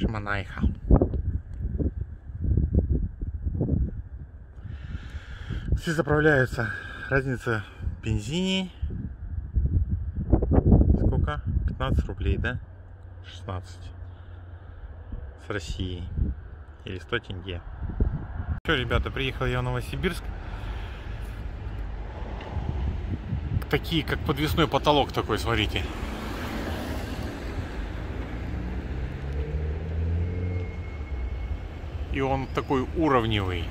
Шаманайха. Все заправляются. Разница в бензине. Сколько? 15 рублей, да? 16. С Россией. Или 100 тенге. Все, ребята, приехал я в Новосибирск. Такие, как подвесной потолок такой, смотрите. И он такой уровневый.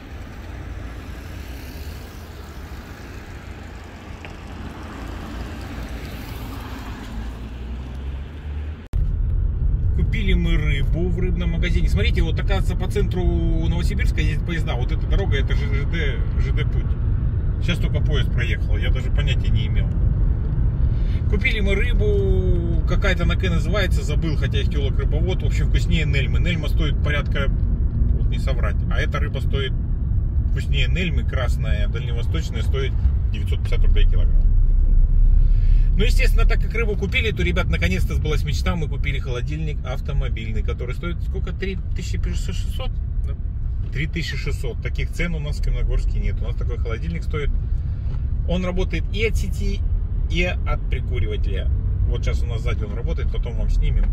Купили мы рыбу в рыбном магазине. Смотрите, вот оказывается по центру Новосибирска ездят поезда. Вот эта дорога, это же ЖД путь. Сейчас только поезд проехал, я даже понятия не имел. Купили мы рыбу, какая-то на К называется, забыл, хотя их телок рыбовод. В общем, вкуснее Нельмы. Нельма стоит порядка, вот не соврать, а эта рыба стоит вкуснее Нельмы, красная, дальневосточная, стоит 950 рублей килограмм. Ну, естественно, так как рыбу купили, то, ребят, наконец-то сбылась мечта. Мы купили холодильник автомобильный, который стоит сколько? 3600? Да. 3600. Таких цен у нас в Каменногорске нет. У нас такой холодильник стоит. Он работает и от сети, и от прикуривателя. Вот сейчас у нас сзади он работает, потом вам снимем.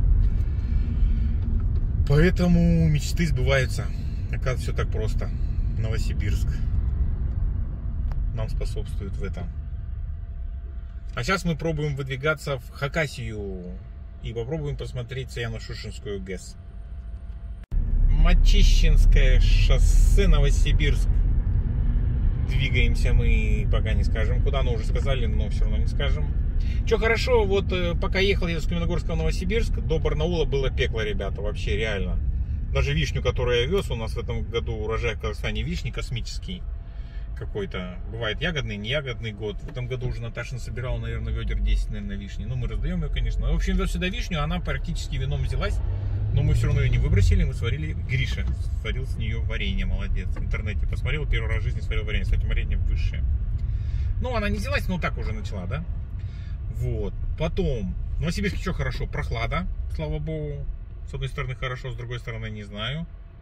Поэтому мечты сбываются. Оказывается, все так просто. Новосибирск нам способствует в этом. А сейчас мы пробуем выдвигаться в Хакасию и попробуем посмотреть Саяно-Шушенскую ГЭС. Мачищинское шоссе, Новосибирск. Двигаемся мы, пока не скажем куда, но уже сказали, но все равно не скажем. Что хорошо, вот пока ехал я с Каменногорска в Новосибирск, до Барнаула было пекло, ребята, вообще реально. Даже вишню, которую я вез, у нас в этом году урожай в Казахстане вишни космический какой-то. Бывает ягодный, не ягодный год. В этом году уже Наташа насобирала, наверное, ведер 10, наверное, вишни. Ну, мы раздаем ее, конечно. В общем, вез сюда вишню, она практически вином взялась. Но мы все равно ее не выбросили, мы сварили. Гриша сварил с нее варенье, молодец. В интернете посмотрел, первый раз в жизни сварил варенье. Кстати, варенье высшее. Ну, она не взялась, но так уже начала, да? Вот. Потом, в Новосибирске что хорошо? Прохлада, слава богу. С одной стороны хорошо, с другой стороны не знаю.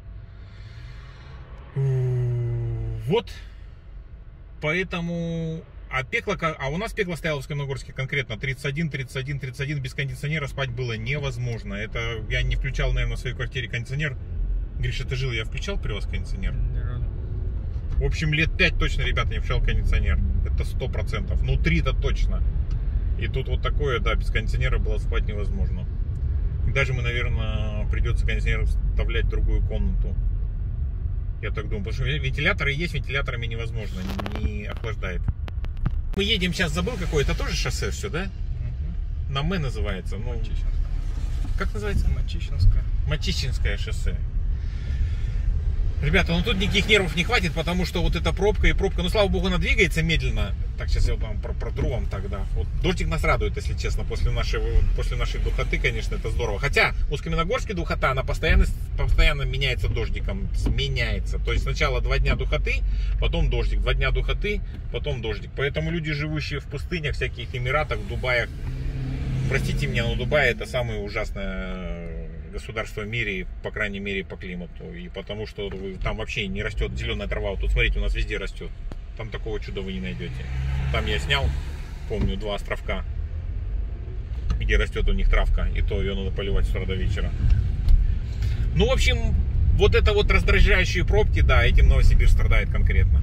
Вот. Поэтому... А у нас пекло стояло в Каменногорске конкретно 31, 31, 31. Без кондиционера спать было невозможно. Это я не включал, наверное, в своей квартире кондиционер. Гриша, ты жил, я включал при вас кондиционер? В общем, лет 5 точно, ребята, не включал кондиционер. Это 100%. Ну, 3-то точно. И тут вот такое, да, без кондиционера было спать невозможно. И даже мы, наверное, придется кондиционер вставлять в другую комнату. Я так думаю. Потому что вентиляторы есть, вентиляторами невозможно. Не охлаждает. Мы едем сейчас, забыл какое, это тоже шоссе все, да? Угу. На М называется. Ну, как называется? Мачищинское. Мачищинское шоссе. Ребята, ну тут никаких нервов не хватит, потому что вот эта пробка и пробка, ну слава богу, она двигается медленно. Так, сейчас я вам протру вам тогда. Вот дождик нас радует, если честно, после нашей духоты, конечно, это здорово. Хотя у Каменногорске духота, она постоянно меняется дождиком, меняется. То есть сначала 2 дня духоты, потом дождик, 2 дня духоты, потом дождик. Поэтому люди, живущие в пустынях, всяких Эмиратах, Дубаях, простите меня, но Дубай это самое ужасное государство в мире, по крайней мере по климату. И потому что там вообще не растет зеленая трава. Вот тут смотрите, у нас везде растет. Там такого чуда вы не найдете. Там я снял, помню, 2 островка, где растет у них травка. И то ее надо поливать с утра до вечера. Ну, в общем, вот это вот раздражающие пробки, да, этим Новосибирск страдает конкретно.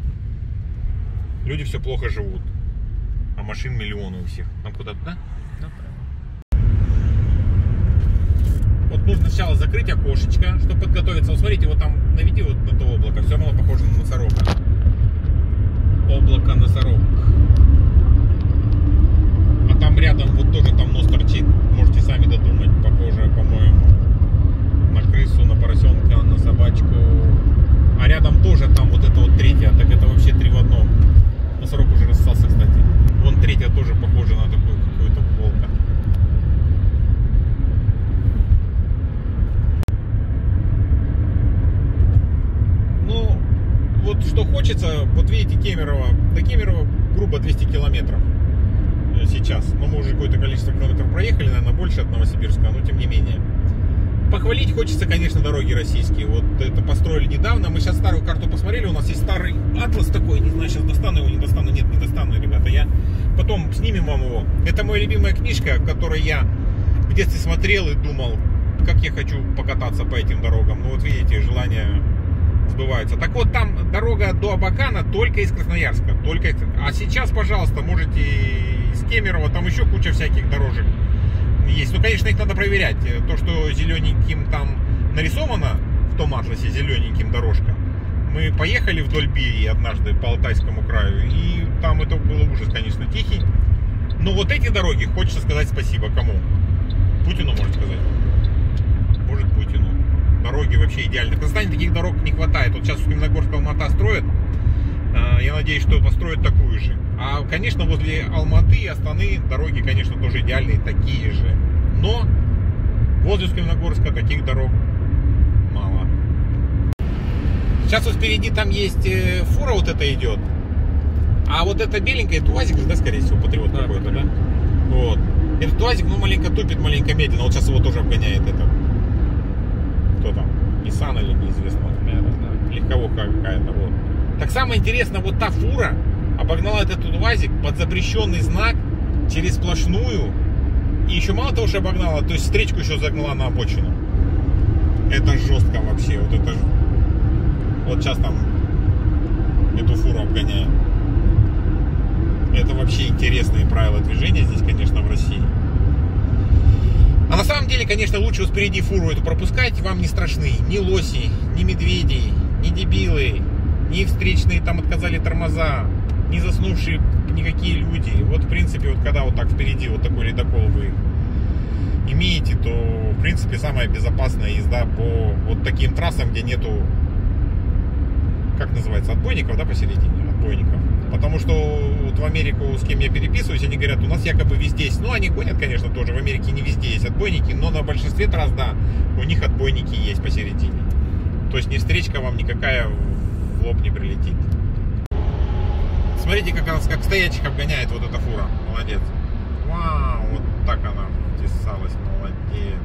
Люди все плохо живут. А машин миллионы у всех. Нам куда-то, да? Вот нужно сначала закрыть окошечко, чтобы подготовиться. Вот смотрите, вот там наведи вот на то облако. Все равно похоже на носорога. Облако носорог. А там рядом вот тоже там нос торчит. Можете сами додумать. Похоже, по-моему, на крысу, на поросенка, на собачку. А рядом тоже там вот это вот 3-я. Так это вообще 3 в одном. Носорог уже рассался, кстати. Вон 3-я тоже похожа на такую какую-то волка. Вот что хочется, вот видите, Кемерово, до Кемерово грубо 200 километров сейчас. Но мы уже какое-то количество километров проехали, наверное, больше от Новосибирска, но тем не менее. Похвалить хочется, конечно, дороги российские. Вот это построили недавно. Мы сейчас старую карту посмотрели. У нас есть старый атлас такой. Не знаю, сейчас достану его, не достану. Нет, не достану, ребята. Я потом снимем вам его. Это моя любимая книжка, в которой я в детстве смотрел и думал, как я хочу покататься по этим дорогам. Ну вот видите, желания сбываются. Так вот, там дорога до Абакана только из Красноярска. А сейчас, пожалуйста, можете из Кемерово. Там еще куча всяких дорожек есть. Ну, конечно, их надо проверять. То, что зелененьким там нарисовано в том атласе, зелененьким дорожка. Мы поехали вдоль Берии однажды по Алтайскому краю, и там это было ужас, конечно, тихий. Но вот эти дороги, хочется сказать спасибо кому? Путину, можно сказать. Может, Путину. Дороги вообще идеальны. В Казахстане таких дорог не хватает. Вот сейчас Каменногорск, Алмата строят. Я надеюсь, что построят такую же. А, конечно, возле Алматы и Астаны дороги, конечно, тоже идеальные, такие же. Но возле Каменногорска таких дорог мало. Сейчас вот впереди там есть фура вот эта идет. А вот эта беленькая, это УАЗик же, да, скорее всего, патриот да, какой-то, да? Вот. Этот УАЗик, ну, маленько тупит, маленько медленно. Вот сейчас его тоже обгоняет это. Кто там? Nissan или неизвестно. Да. Легковуха какая-то, вот. Так самое интересное, вот та фура обогнала этот УАЗик под запрещенный знак через сплошную. И еще мало того, что обогнала, то есть встречку еще загнала на обочину. Это жестко вообще. Вот это вот сейчас там эту фуру обгоняем. Это вообще интересные правила движения здесь, конечно, в России. А на самом деле, конечно, лучше вот впереди фуру эту пропускать. Вам не страшны ни лоси, ни медведи, ни дебилы, ни встречные там отказали тормоза, не заснувшие никакие люди. Вот, в принципе, вот когда вот так впереди вот такой ледокол вы имеете, то, в принципе, самая безопасная езда по вот таким трассам, где нету, как называется, отбойников, да, посередине, отбойников. Потому что вот в Америку, с кем я переписываюсь, они говорят, у нас якобы везде есть. Ну, они гонят, конечно, тоже. В Америке не везде есть отбойники, но на большинстве трасс, да, у них отбойники есть посередине. То есть, не встречка вам никакая в лоб не прилетит. Смотрите, как стоячих обгоняет вот эта фура. Молодец. Вау, вот так она втесалась. Молодец.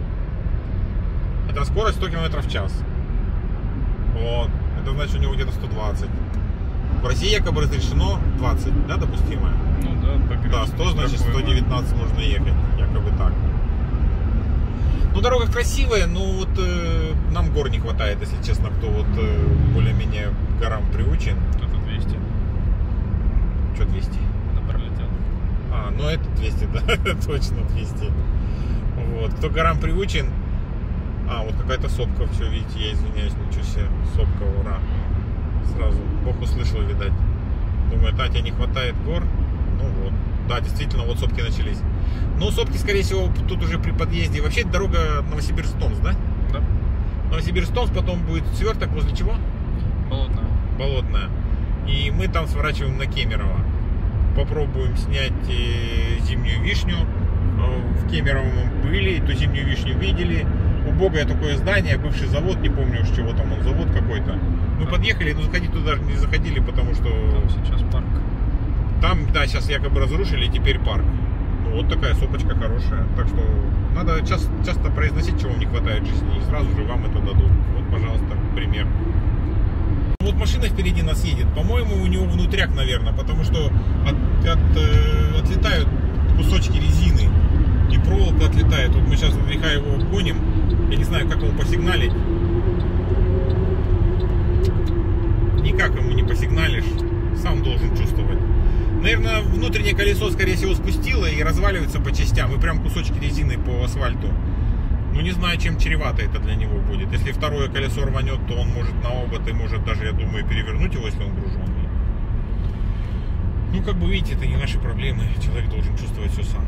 Это скорость 100 км в час. Вот. Это значит, у него где-то 120. В России якобы разрешено 20, да, допустимое? Ну да, да, 100, значит 119 можно ехать. Якобы так. Ну, дорога красивая, но вот нам гор не хватает, если честно, кто вот более-менее к горам приучен. Это 200. Что 200? Да, пролетел. А, ну это 200, да, точно 200. Вот, кто к горам приучен. А, вот какая-то сопка, все, видите, я извиняюсь, ничего себе, сопка, ура. Сразу, Бог услышал, видать. Думаю, Татя, не хватает гор. Ну вот, да, действительно, вот сопки начались. Ну, сопки, скорее всего, тут уже при подъезде. Вообще, это дорога Новосибирск-Томск, да? Да. Новосибирск-Томск, потом будет сверток возле чего? Болотная. Болотная. И мы там сворачиваем на Кемерово. Попробуем снять зимнюю вишню. В Кемерово мы были, эту зимнюю вишню видели. Убогое такое здание, бывший завод, не помню уж чего там он, завод какой-то. Мы подъехали, но заходить туда даже не заходили, потому что... Там сейчас парк. Там, да, сейчас якобы разрушили, и теперь парк. Ну, вот такая сопочка хорошая. Так что надо часто произносить, чего вам не хватает в жизни, и сразу же вам это дадут. Вот, пожалуйста, пример. Вот машина впереди нас едет. По-моему, у него внутряк, наверное, потому что отлетают кусочки резины. И проволока отлетает. Вот мы сейчас греха его гоним. Я не знаю, как ему посигналить. Никак ему не посигналишь. Сам должен чувствовать. Наверное, внутреннее колесо, скорее всего, спустило и разваливается по частям. И прям кусочки резины по асфальту. Ну, не знаю, чем чревато это для него будет. Если второе колесо рванет, то он может на обод и может даже, я думаю, перевернуть его, если он груженный. Ну, как бы видите, это не наши проблемы. Человек должен чувствовать все сам.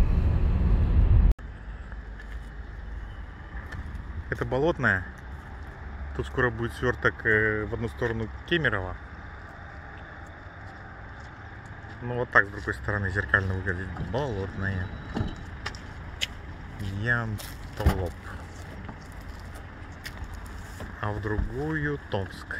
Это болотная. Тут скоро будет сверток в одну сторону Кемерово. Ну вот так с другой стороны зеркально выглядит. Болотная. Ямтолоп. А в другую Томск.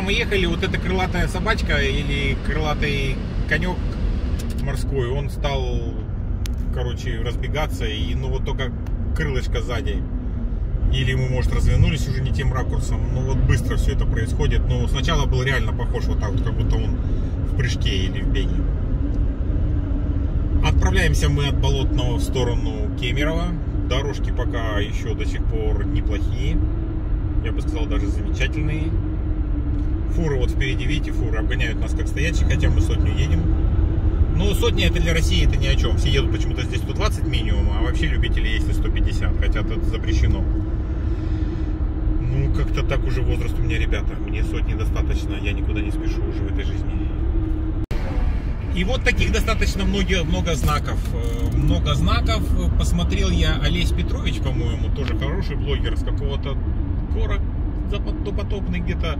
мы ехали, вот эта крылатая собачка или крылатый конек морской, он стал, короче, разбегаться, и ну вот только крылышко сзади. Или мы, может, развернулись уже не тем ракурсом. Ну вот быстро все это происходит. Но сначала был реально похож вот так вот, как будто он в прыжке или в беге. Отправляемся мы от Болотного в сторону Кемерово. Дорожки пока еще до сих пор неплохие. Я бы сказал, даже замечательные. Фуры вот впереди, видите, фуры обгоняют нас как стоячие, хотя мы сотню едем. Но сотня это для России это ни о чем. Все едут почему-то здесь 120 минимум, а вообще любители ездить 150, хотя это запрещено. Ну, как-то так уже возраст у меня, ребята. Мне сотни достаточно, я никуда не спешу уже в этой жизни. И вот таких достаточно много знаков. Много знаков. Посмотрел я Олесь Петрович, по-моему, тоже хороший блогер, с какого-то город допотопный где-то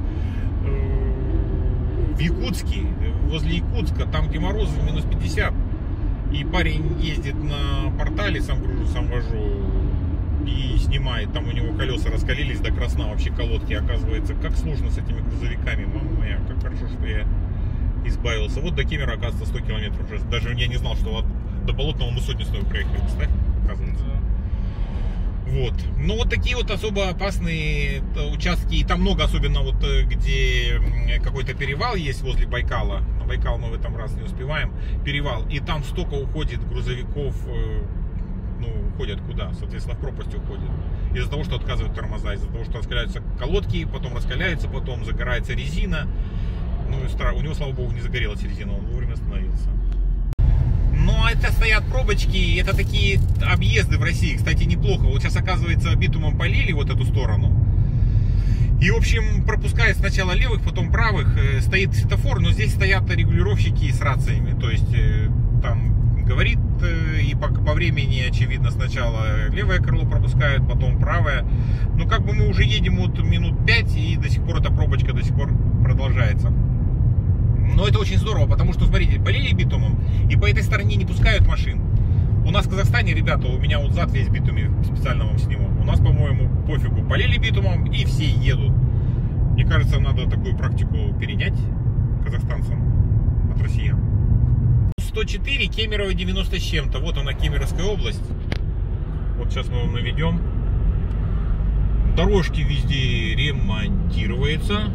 в Якутске, возле Якутска, там где морозы минус 50. И парень ездит на портале, сам гружу, сам вожу, и снимает, там у него колеса раскалились до красна, вообще колодки, оказывается, как сложно с этими грузовиками, мама моя, как хорошо, что я избавился. Вот до Кемера, оказывается, 100 километров уже, даже я не знал, что до Болотного мы сотню снова проехали, кстати, оказывается. Вот, ну вот такие вот особо опасные участки, и там много, особенно вот где какой-то перевал есть возле Байкала, на Байкал мы в этом раз не успеваем, перевал, и там столько уходит грузовиков, ну, уходят куда? Соответственно, в пропасть уходят. Из-за того, что отказывают тормоза, из-за того, что раскаляются колодки, потом раскаляются, потом загорается резина. Ну, у него, слава богу, не загорелась резина, он вовремя остановился. Но это стоят пробочки, это такие объезды в России, кстати, неплохо. Вот сейчас, оказывается, битумом полили вот эту сторону. И, в общем, пропускает сначала левых, потом правых. Стоит светофор, но здесь стоят регулировщики с рациями. То есть, там говорит, и по времени, очевидно, сначала левое крыло пропускают, потом правое. Но как бы мы уже едем вот минут 5, и до сих пор эта пробочка до сих пор продолжается. Но это очень здорово, потому что, смотрите, полили битумом, и по этой стороне не пускают машин. У нас в Казахстане, ребята, у меня вот зад весь в битуме, специально вам сниму. У нас, по-моему, пофигу, полили битумом, и все едут. Мне кажется, надо такую практику перенять казахстанцам от россиян. 104, Кемерово 90 с чем-то. Вот она, Кемеровская область. Вот сейчас мы вам наведем. Дорожки везде ремонтируются.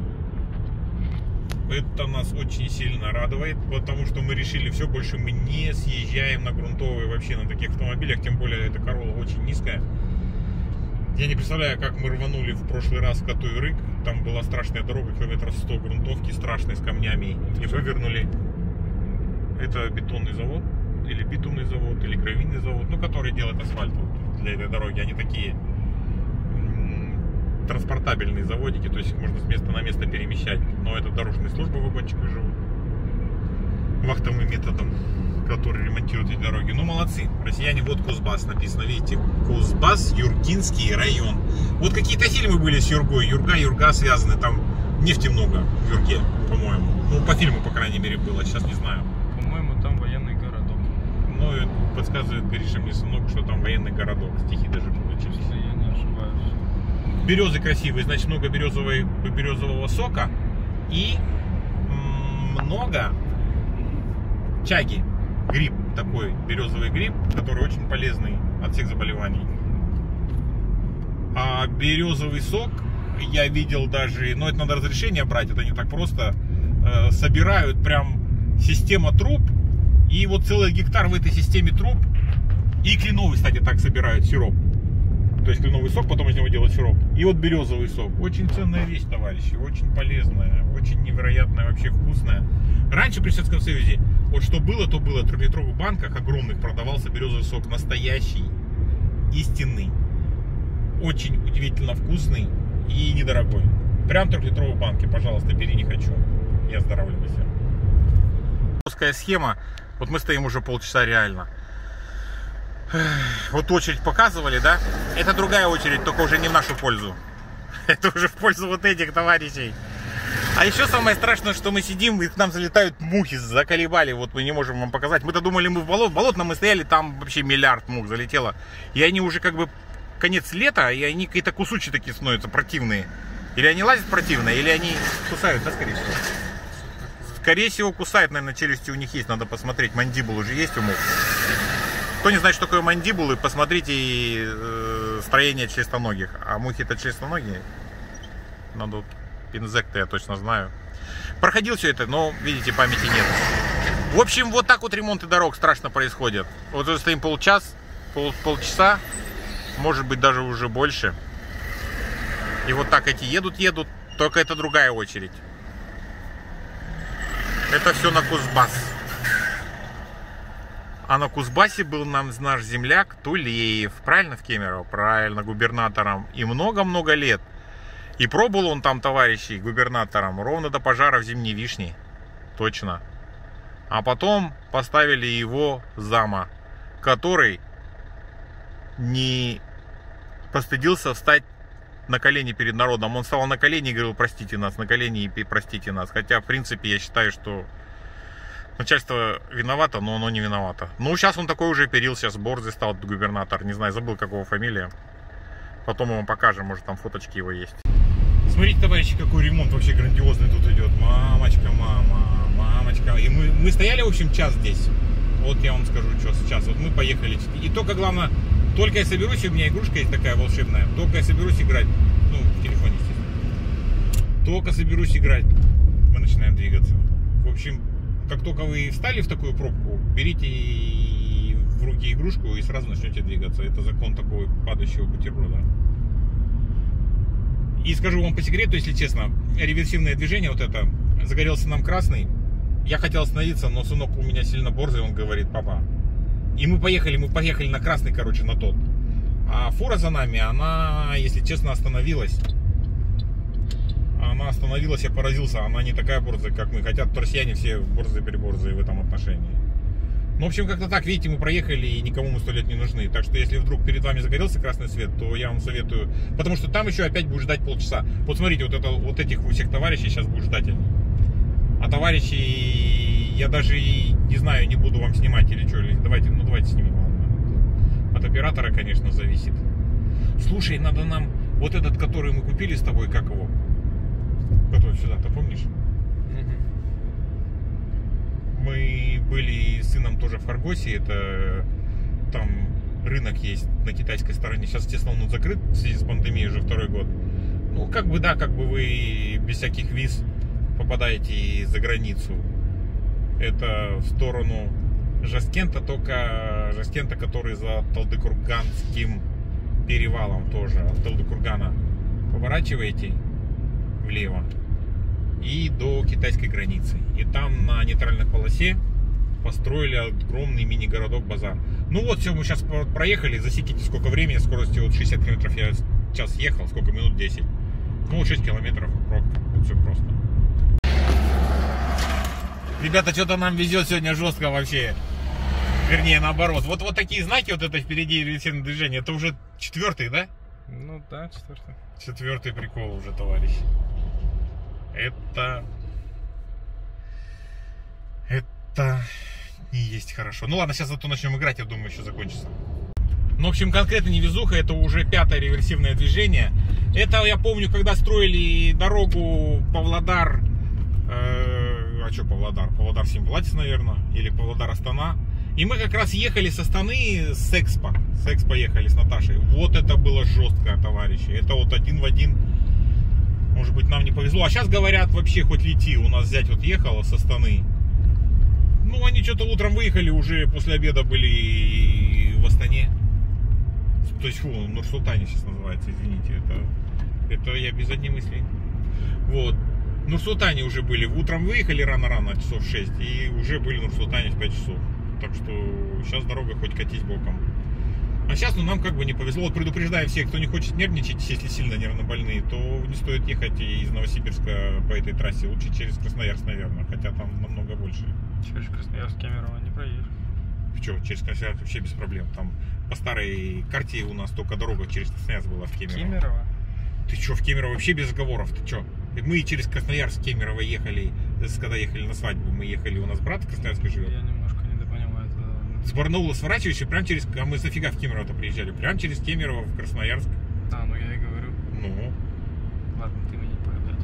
Это нас очень сильно радует, потому что мы решили все, больше мы не съезжаем на грунтовые вообще на таких автомобилях, тем более эта Королла очень низкая. Я не представляю, как мы рванули в прошлый раз в Котовый Рык, там была страшная дорога, километров 100 грунтовки, страшной, с камнями, и вывернули. Это бетонный завод, или битумный завод, или гравийный завод, ну, который делает асфальт вот для этой дороги, они такие транспортабельные заводики, то есть их можно с места на место перемещать. Но это дорожные службы вагончиках живут. Вахтовым методом, который ремонтирует эти дороги. Ну, молодцы. Россияне, вот Кузбасс написано, видите. Кузбасс, Юргинский район. Вот какие-то фильмы были с Юргой. Юрга связаны, там нефти много в Юрге, по-моему. Ну, по фильму, по крайней мере, было, сейчас не знаю. По-моему, там военный городок. Ну, подсказывает Гриша мне сынок, что там военный городок. Стихи даже получились. Если я не ошибаюсь. Березы красивые, значит, много березового сока и много чаги. Гриб такой, березовый гриб, который очень полезный от всех заболеваний. А березовый сок я видел даже, но это надо разрешение брать, это не так просто. Собирают прям система труб, и вот целый гектар в этой системе труб. И кленовый, кстати, так собирают сироп. То есть кленовый сок, потом из него делают сироп. И вот березовый сок. Очень ценная вещь, товарищи. Очень полезная. Очень невероятная, вообще вкусная. Раньше при Советском Союзе, вот что было, то было. В 3-литровых банках огромных продавался березовый сок. Настоящий, истинный. Очень удивительно вкусный и недорогой. Прям в 3-литровой банке. Пожалуйста, бери, не хочу. Я оздоравливайся. Узкая схема. Вот мы стоим уже полчаса реально. Вот очередь показывали, да? Это другая очередь, только уже не в нашу пользу. Это уже в пользу вот этих товарищей. А еще самое страшное, что мы сидим, и к нам залетают мухи, заколебали. Вот мы не можем вам показать. Мы-то думали, мы в Болотном мы стояли, там вообще миллиард мух залетело. И они уже как бы конец лета, и они какие-то кусочки такие становятся противные. Или они лазят противно, или они кусают, да, скорее всего? Скорее всего, кусают, наверное, челюсти у них есть, надо посмотреть. Мандибул уже есть у мух. Кто не знает, что такое мандибулы, посмотрите строение членистоногих. А мухи это членистоногие? Надо, инсекты я точно знаю. Проходил все это, но, видите, памяти нет. В общем, вот так вот ремонты дорог страшно происходят. Вот уже стоим полчаса, может быть, даже уже больше. И вот так эти едут, только это другая очередь. Это все на Кузбасс. А на Кузбассе был наш земляк Тулеев. Правильно, в Кемерово? Правильно, губернатором. И много-много лет. И пробыл он там, товарищи, губернатором ровно до пожара в Зимней Вишне. Точно. А потом поставили его зама, который не постыдился встать на колени перед народом. Он встал на колени и говорил: простите нас, на колени и простите нас. Хотя, в принципе, я считаю, что начальство виновато, но оно не виновато. Ну, сейчас он такой уже перил, сейчас борзый стал губернатор. Не знаю, забыл, какого фамилия. Потом мы вам покажем, может, там фоточки его есть. Смотрите, товарищи, какой ремонт вообще грандиозный тут идет. Мамочка, мамочка. И мы стояли, в общем, час здесь. Вот я вам скажу, что сейчас. Вот мы поехали. И только, главное, только я соберусь, у меня игрушка есть такая волшебная. Только я соберусь играть. Ну, в телефоне, естественно. Только соберусь играть, мы начинаем двигаться. В общем, как только вы встали в такую пробку, берите в руки игрушку и сразу начнете двигаться. Это закон такого падающего бутерброда. И скажу вам по секрету, если честно, реверсивное движение вот это, загорелся нам красный. Я хотел остановиться, но сынок у меня сильно борзый, он говорит: папа. И мы поехали на красный, короче, на тот. А фура за нами, она, если честно, остановилась. Она остановилась, я поразился, она не такая борзая, как мы. Хотя россияне все борзые-переборзые в этом отношении. Ну, в общем, как-то так, видите, мы проехали, и никому мы 100 лет не нужны. Так что, если вдруг перед вами загорелся красный свет, то я вам советую. Потому что там еще опять будешь ждать полчаса. Вот смотрите, вот этих у всех товарищей сейчас будут ждать они. А товарищей я даже и не знаю, не буду вам снимать или что. Давайте снимем. Ладно. От оператора, конечно, зависит. Слушай, надо нам вот этот, который мы купили с тобой, как его? Который сюда, ты помнишь? Мы были с сыном тоже в Харгосе, это там рынок есть на китайской стороне. Сейчас, естественно, он закрыт в связи с пандемией уже второй год. Ну, как бы да, как бы вы без всяких виз попадаете за границу. Это в сторону Жаскента, только Жаскента, который за Талдыкурганским перевалом тоже. От Талдыкургана поворачиваете влево и до китайской границы. И там на нейтральной полосе построили огромный мини-городок Базар. Ну вот, все, мы сейчас проехали. Засеките, сколько времени, скоростью вот 60 км я в час ехал, сколько минут, 10. Ну, 6 километров пробка. Вот все просто. Ребята, что-то нам везет сегодня жестко вообще. Вернее, наоборот. Вот такие знаки, вот это впереди реверсивное движение, это уже 4-й, да? Ну да, 4-й. 4-й прикол уже, товарищ. Это не есть хорошо. Ну ладно, сейчас зато начнем играть, я думаю, еще закончится. Ну, в общем, конкретно невезуха, это уже 5-е реверсивное движение. Это я помню, когда строили дорогу Павлодар, а что Павлодар? Павлодар-Симбулатис, наверное, или Павлодар-Астана. И мы как раз ехали с Астаны с Экспо. С Экспо ехали с Наташей. Вот это было жестко, товарищи. Это вот один в один. Может быть, нам не повезло. А сейчас говорят, вообще хоть лети. У нас зять вот ехала с Астаны. Ну, они что-то утром выехали, уже после обеда были в Астане. То есть, Нур-Султане сейчас называется, извините. Это я без одних мыслей. Вот. В Нур-Султане уже были. Утром выехали рано-рано, часов 6. И уже были в Нур-Султане в 5 часов. Так что сейчас дорога хоть катись боком. А сейчас, нам как бы не повезло. Вот предупреждаем всех, кто не хочет нервничать, если сильно нервнобольные, то не стоит ехать из Новосибирска по этой трассе. Лучше через Красноярск, наверное. Хотя там намного больше. Через Красноярск, Кемерово не проедешь. Что, через Красноярск вообще без проблем. Там по старой карте у нас только дорога через Красноярск была в Кемерово. Кемерово? Ты что, в Кемерово вообще без разговоров? Ты что? Мы через Красноярск, Кемерово ехали, когда ехали на свадьбу, мы ехали, у нас брат в Красноярске живет. Я немножко недопонимаю это. С Барнаула сворачиваешь и прям через... А мы зафига в Кемерово-то приезжали? Прям через Кемерово в Красноярск. Да, ну я и говорю. Ладно, ты меня не понял, блядь.